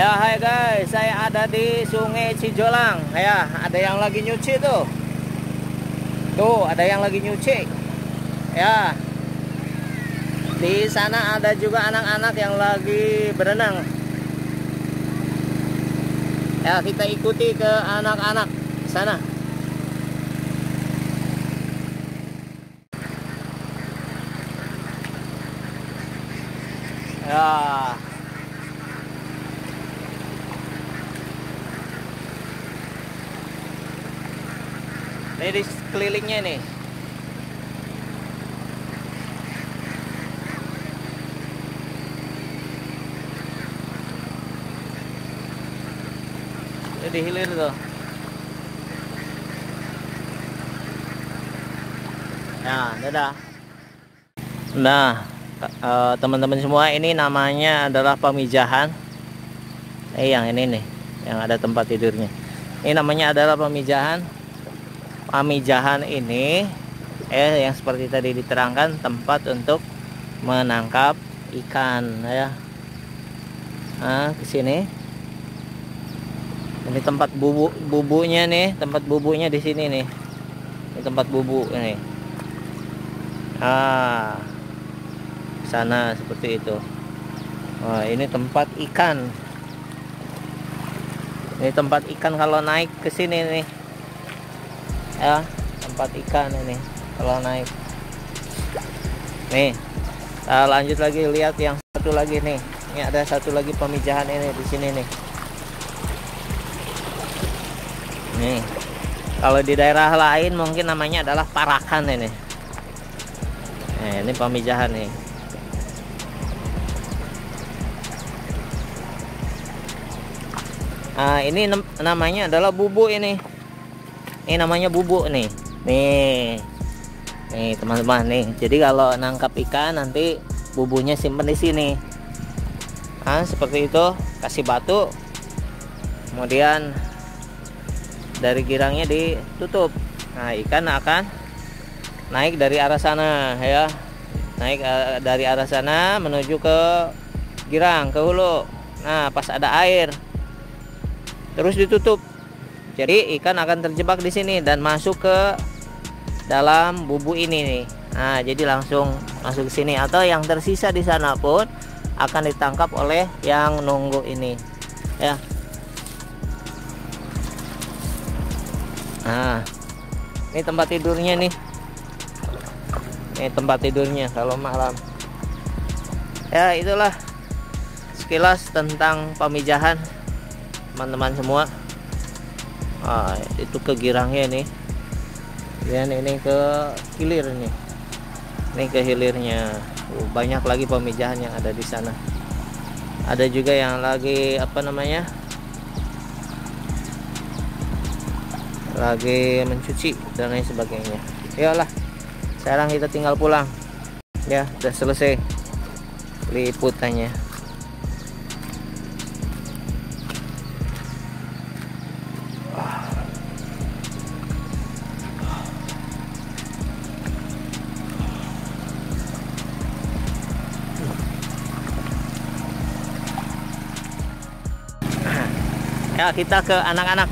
Ya, hai guys, saya ada di Sungai Cijolang. Ya, ada yang lagi nyuci tuh. Tuh, ada yang lagi nyuci. Ya. Di sana ada juga anak-anak yang lagi berenang. Ya, kita ikuti ke anak-anak sana. Ya. Ini di sekelilingnya nih. Ini di hilir tuh. Ya, dadah. Nah, teman-teman semua, ini namanya adalah pemijahan. Yang ini nih, yang ada tempat tidurnya. Ini namanya adalah pemijahan. Pemijahan ini yang seperti tadi diterangkan, tempat untuk menangkap ikan ya. Nah, ke sini. Ini tempat bubunya nih, tempat bubunya di sini nih. Ini tempat bubu ini. Ah. Sana seperti itu. Wah, ini tempat ikan. Ini tempat ikan kalau naik ke sini nih. Ya, tempat ikan ini kalau naik. Nih, kita lanjut lagi, lihat yang satu lagi nih. Ini ada satu lagi pemijahan ini di sini nih. Nih, kalau di daerah lain mungkin namanya adalah parakan ini. Ini pemijahan nih. Nah, ini namanya adalah bubu ini. Ini namanya bubuk nih. Nih teman-teman nih. Jadi kalau nangkap ikan nanti bubunya simpan di sini. Nah, seperti itu, kasih batu. Kemudian dari girangnya ditutup. Nah, ikan akan naik dari arah sana ya. Naik dari arah sana menuju ke girang, ke hulu. Nah, pas ada air terus ditutup. Jadi ikan akan terjebak di sini dan masuk ke dalam bubu ini nih. Nah, jadi langsung masuk ke sini, atau yang tersisa di sana pun akan ditangkap oleh yang nunggu ini. Ya. Nah, ini tempat tidurnya nih. Ini tempat tidurnya kalau malam. Ya, itulah sekilas tentang pemijahan teman-teman semua. Itu ke girangnya nih, dan ini ke hilir nih. Ini ke hilirnya. Banyak lagi pemijahan yang ada di sana. Ada juga yang lagi lagi mencuci dan lain sebagainya. Iyalah, sekarang kita tinggal pulang. Ya, udah selesai liputannya. Ya, kita ke anak-anak.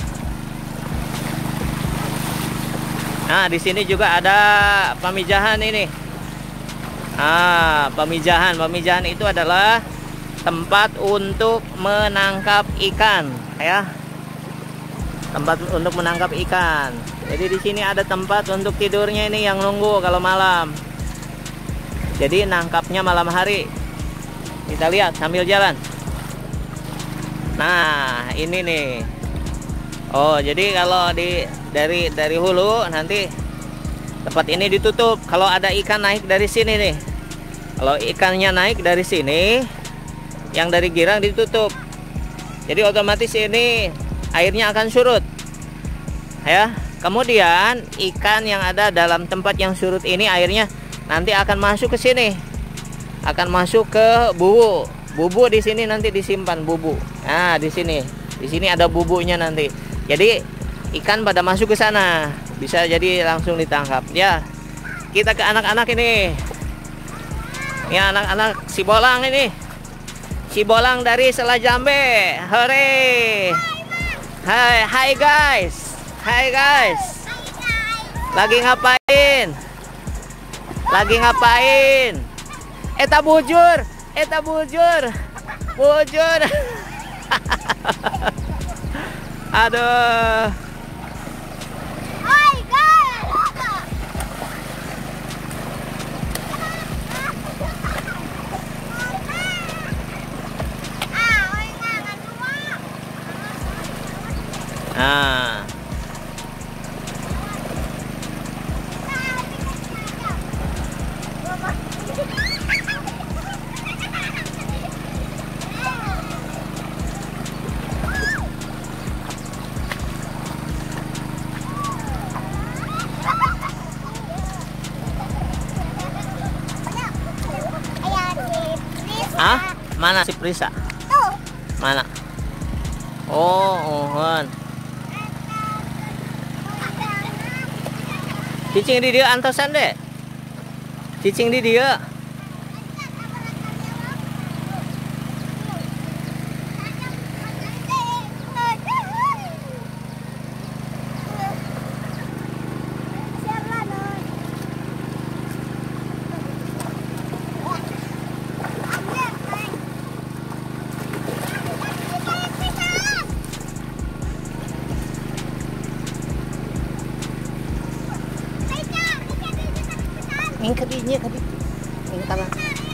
Nah, di sini juga ada pemijahan ini. Pemijahan itu adalah tempat untuk menangkap ikan, ya. Tempat untuk menangkap ikan. Jadi di sini ada tempat untuk tidurnya ini yang nunggu kalau malam. Jadi nangkapnya malam hari. Kita lihat sambil jalan. Nah, ini nih. Oh, jadi kalau dari hulu nanti tempat ini ditutup. Kalau ada ikan naik dari sini nih. Kalau ikannya naik dari sini, yang dari girang ditutup. Jadi otomatis ini airnya akan surut. Ya. Kemudian ikan yang ada dalam tempat yang surut ini airnya nanti akan masuk ke sini. Akan masuk ke bubu. Bubu di sini nanti disimpan bubu. Nah, di sini ada bubunya nanti. Jadi ikan pada masuk ke sana, bisa jadi langsung ditangkap. Ya, kita ke anak-anak ini. Ini anak-anak si bolang ini. Cibolang dari Selajambe. Hore. Hai guys. Hai guys. Lagi ngapain? Lagi ngapain? Eta bujur. Eta bujur. Bujur. Aduh. Nah. Ah, mana si Prisa? Mana? Oh, uhun. Cicing di dia antosan deh. Cicing di dia. Yang kadinya kadi. Yang tangan.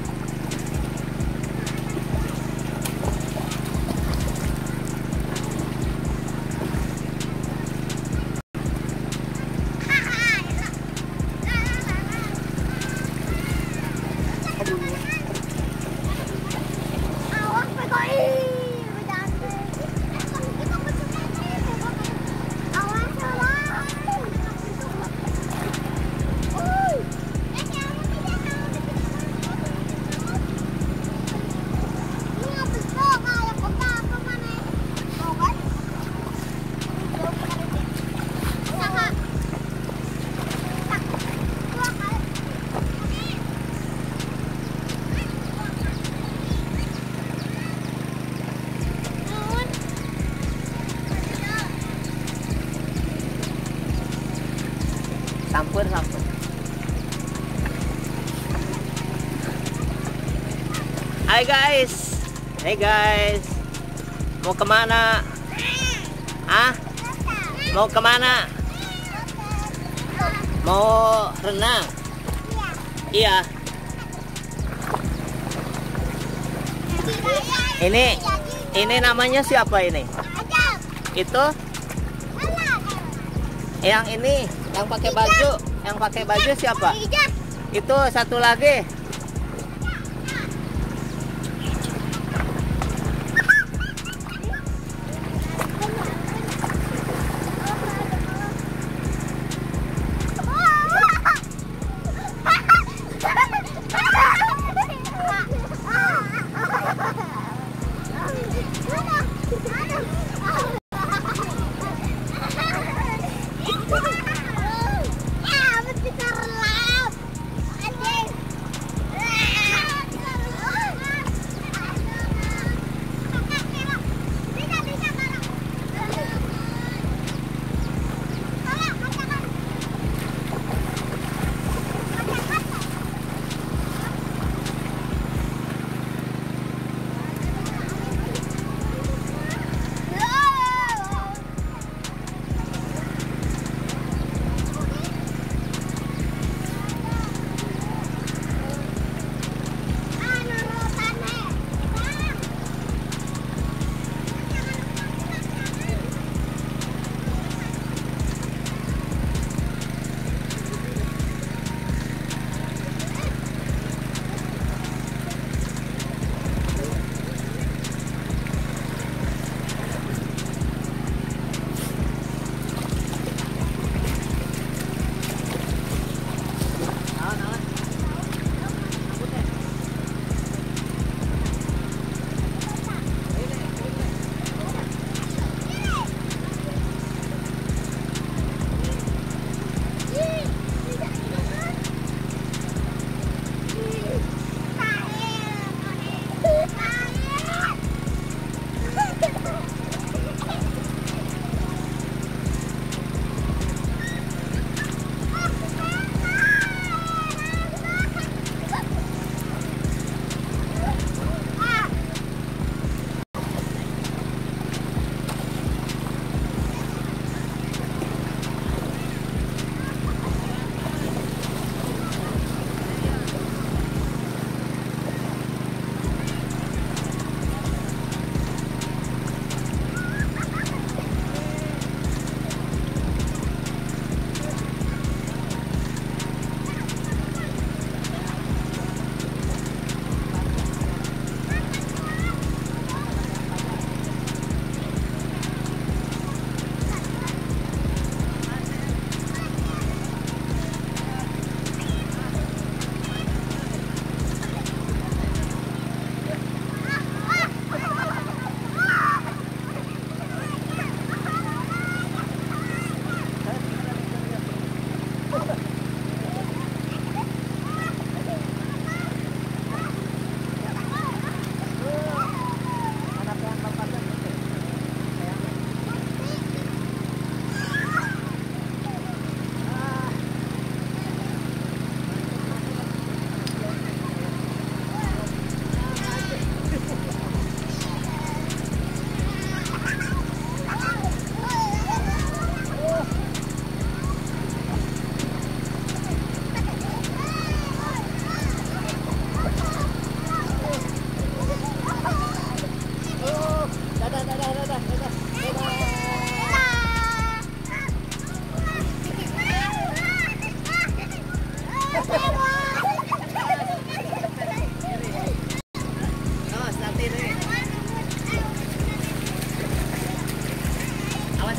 Sampur. Hai guys. Hey guys. Mau kemana? Ah? Mau kemana? Mau renang? Iya. Ini namanya siapa ini? Itu? Yang ini, yang pakai baju siapa? Itu satu lagi.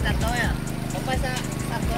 start ya. Sampai start ya.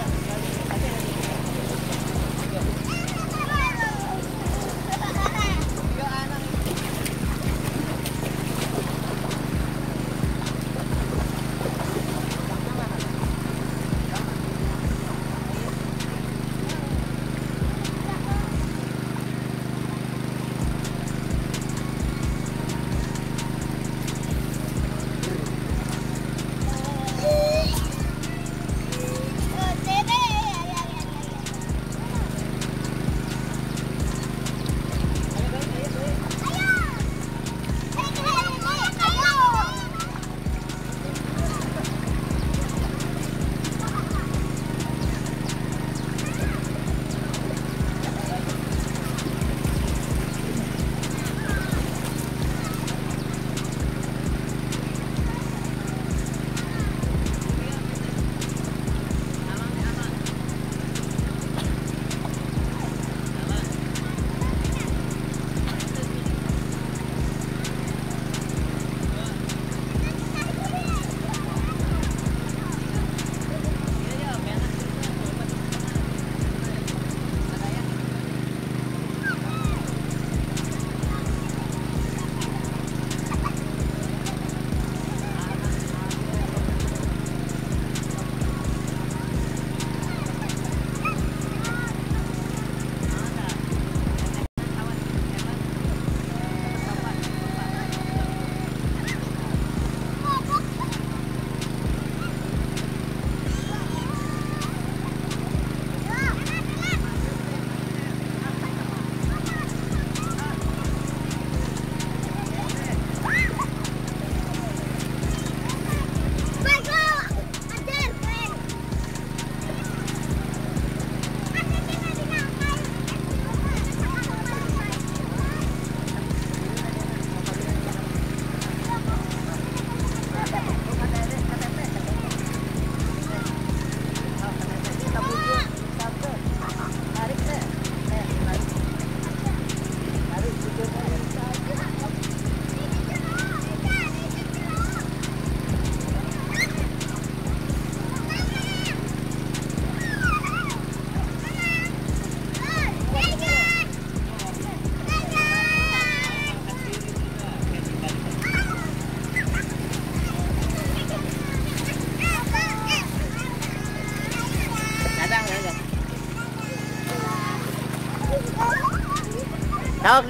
Tahu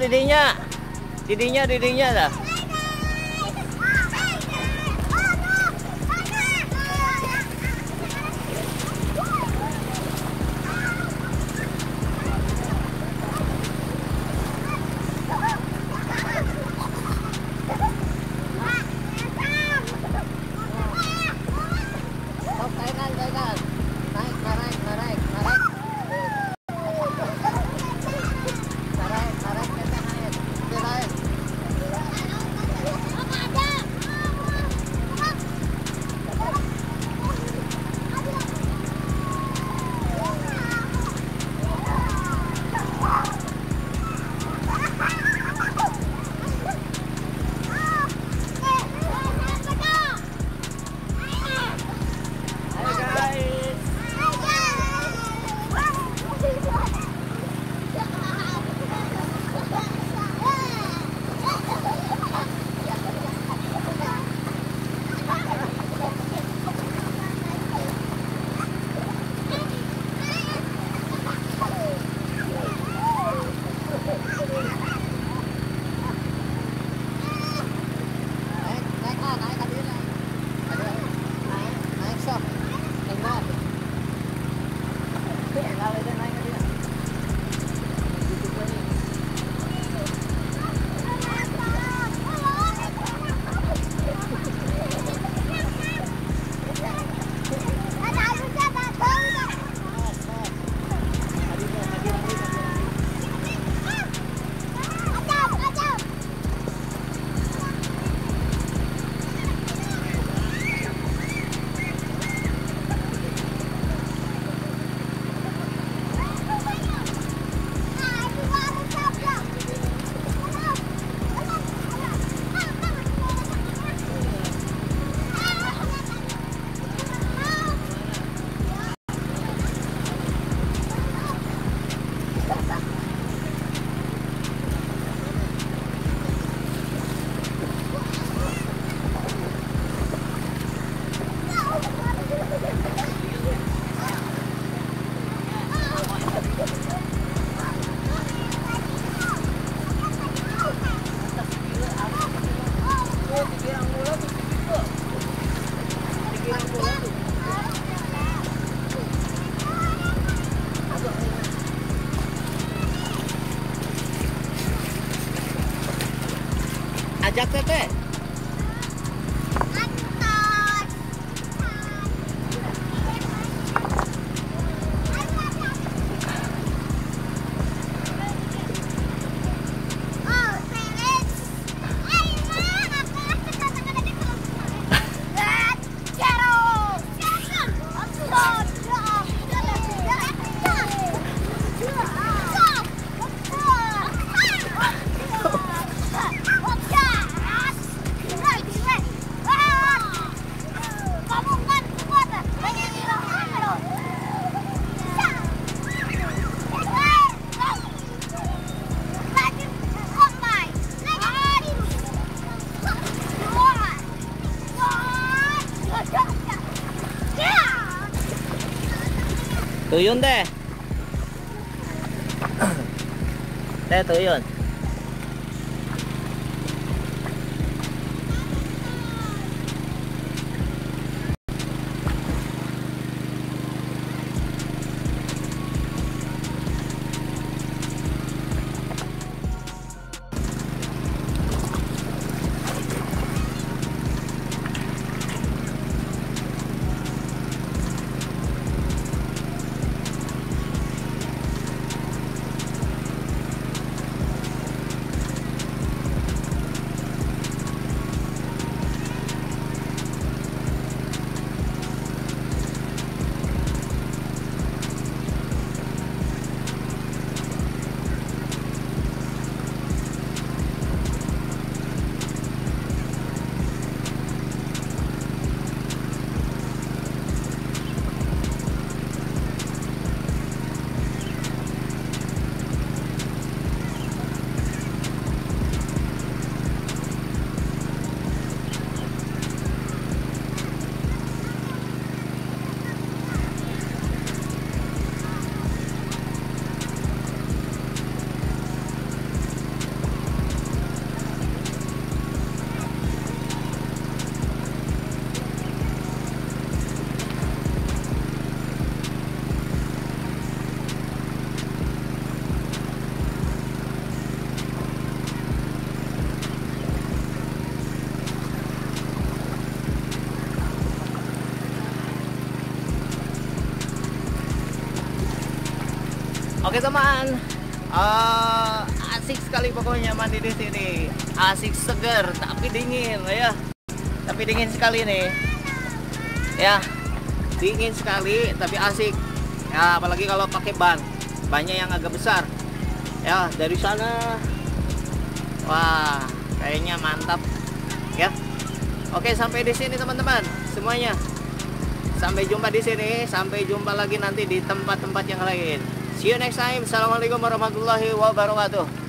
didinya dah. Ajak Tete. Tuyun deh. Teh tuyun. Oke teman, asik sekali pokoknya mandi di sini. Asik, seger, tapi dingin ya. Tapi dingin sekali nih. Ya, dingin sekali, tapi asik. Ya, apalagi kalau pakai ban, bannya yang agak besar. Ya, dari sana, wah, kayaknya mantap. Ya, oke sampai di sini teman-teman semuanya. Sampai jumpa di sini, sampai jumpa lagi nanti di tempat-tempat yang lain. See you next time. Assalamualaikum warahmatullahi wabarakatuh.